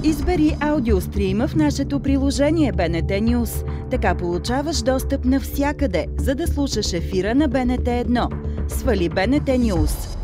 Избери аудиострима в нашето приложение БНТ News. Така получаваш достъп навсякъде, за да слушаш ефира на БНТ 1. Свали БНТ News.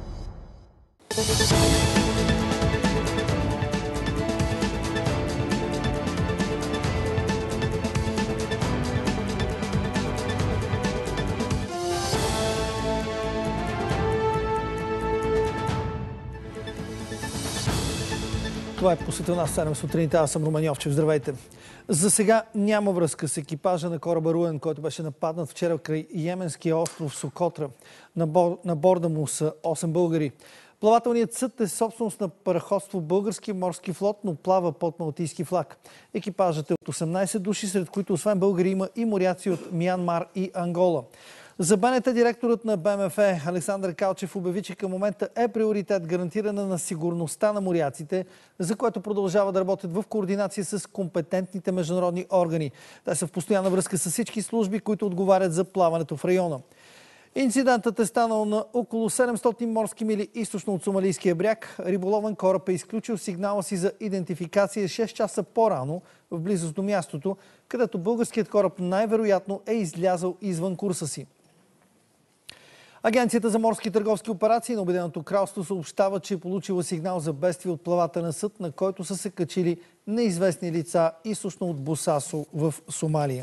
Това е посетена в 7 сутринта. Аз съм Румен Йовчев. Здравейте. За сега няма връзка с екипажа на кораба Руен, който беше нападнат вчера край йеменския остров Сокотра. На борда му са 8 българи. Плавателният съд е собственост на параходство Български морски флот, но плава под малтийски флаг. Екипажът е от 18 души, сред които освен българи има и моряци от Мянмар и Ангола. За БНТ директорът на БМФ Александър Калчев обяви, че към момента е приоритет гарантиране на сигурността на моряците, за което продължава да работят в координация с компетентните международни органи. Те са в постоянна връзка с всички служби, които отговарят за плаването в района. Инцидентът е станал на около 700 морски мили източно от Сомалийския бряг. Риболовен кораб е изключил сигнала си за идентификация 6 часа по-рано в близост до мястото, където българският кораб най-вероятно е излязъл извън курса си. Агенцията за морски и търговски операции на Обединеното кралство съобщава, че е получила сигнал за бедствие от плавателен съд, на който са се качили неизвестни лица източно от Босасо в Сомалия.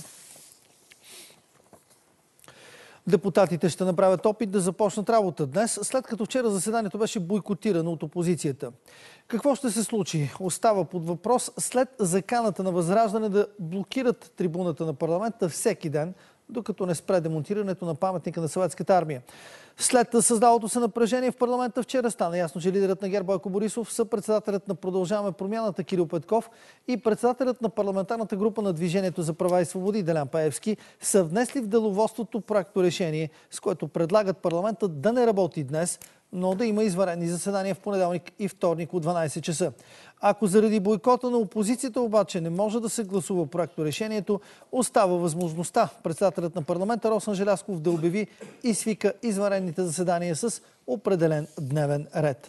Депутатите ще направят опит да започнат работа днес, след като вчера заседанието беше бойкотирано от опозицията. Какво ще се случи? Остава под въпрос след заканата на Възраждане да блокират трибуната на парламента всеки ден, докато не спре демонтирането на паметника на Съветската армия. След създалото се напрежение в парламента вчера стана ясно, че лидерът на ГЕРБ Бойко Борисов, съпредседателят на Продължаваме промяната Кирил Петков и председателят на парламентарната група на Движението за права и свободи Делян Пеевски са внесли в деловодството проекторешение, с което предлагат парламентът да не работи днес, но да има извънредни заседания в понеделник и вторник от 12 часа. Ако заради бойкота на опозицията обаче не може да се гласува проекторешението, остава възможността председателят на парламента Росен Желязков да обяви и свика извънредните заседания с определен дневен ред.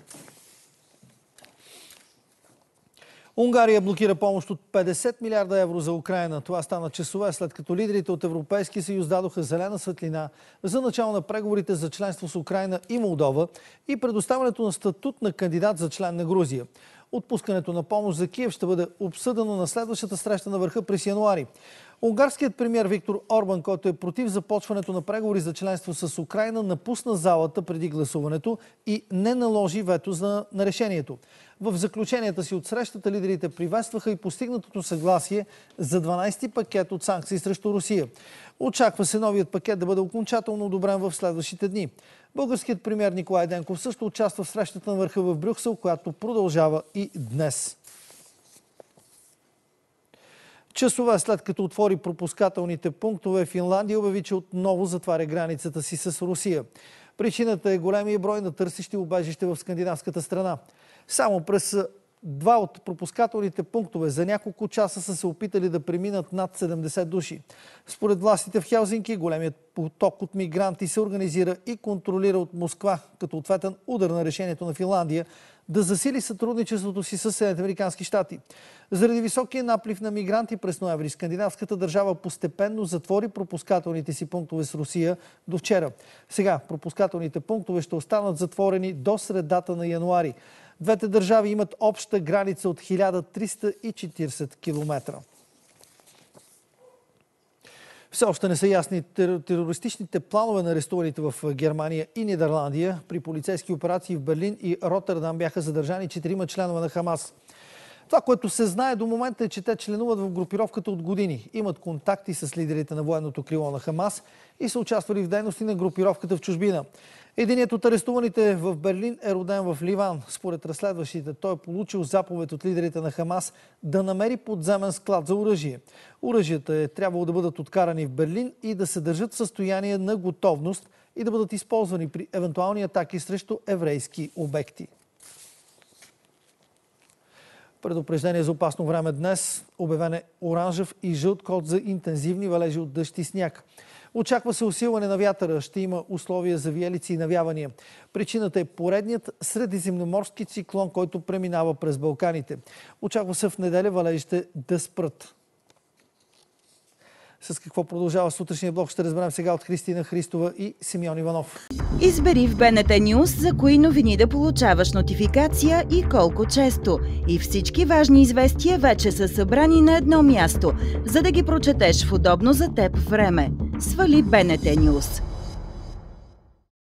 Унгария блокира помощ от 50 милиарда евро за Украйна. Това стана часове след като лидерите от Европейския съюз дадоха зелена светлина за начало на преговорите за членство с Украйна и Молдова и предоставянето на статут на кандидат за член на Грузия. Отпускането на помощ за Киев ще бъде обсъдено на следващата среща на върха през януари. Унгарският премиер Виктор Орбан, който е против започването на преговори за членство с Украйна, напусна залата преди гласуването и не наложи вето на решението. В заключенията си от срещата лидерите приветстваха и постигнатото съгласие за 12-ти пакет от санкции срещу Русия. Очаква се новият пакет да бъде окончателно одобрен в следващите дни. Българският премиер Николай Денков също участва в срещата на върха в Брюксел, която продължава и днес. Часове след като отвори пропускателните пунктове, Финландия обяви, че отново затваря границата си с Русия. Причината е големия брой на търсещи убежище в скандинавската страна. Само през два от пропускателните пунктове за няколко часа са се опитали да преминат над 70 души. Според властите в Хелзинки, големият поток от мигранти се организира и контролира от Москва, като ответен удар на решението на Финландия да засили сътрудничеството си с Съединените американски щати. Заради високия наплив на мигранти през ноември, скандинавската държава постепенно затвори пропускателните си пунктове с Русия до вчера. Сега пропускателните пунктове ще останат затворени до средата на януари. Двете държави имат обща граница от 1340 км. Все още не са ясни терористичните планове на арестуваните в Германия и Нидерландия. При полицейски операции в Берлин и Ротердам бяха задържани 4 членове на Хамас. Това, което се знае до момента е, че те членуват в групировката от години. Имат контакти с лидерите на военното крило на Хамас и са участвали в дейности на групировката в чужбина. Единият от арестуваните в Берлин е роден в Ливан. Според разследващите, той е получил заповед от лидерите на Хамас да намери подземен склад за оръжие. Оръжията е трябвало да бъдат откарани в Берлин и да се държат в състояние на готовност и да бъдат използвани при евентуални атаки срещу еврейски обекти. Предупреждение за опасно време днес. Обявен е оранжев и жълт код за интензивни валежи от дъжд и сняг. Очаква се усилване на вятъра. Ще има условия за виелици и навявания. Причината е поредният средиземноморски циклон, който преминава през Балканите. Очаква се в неделя валежите да спрат. С какво продължава сутрешния блок ще разберем сега от Христина Христова и Симеон Иванов. Избери в БНТ News за кои новини да получаваш нотификация и колко често. И всички важни известия вече са събрани на едно място, за да ги прочетеш в удобно за теб време. Свали БНТ News.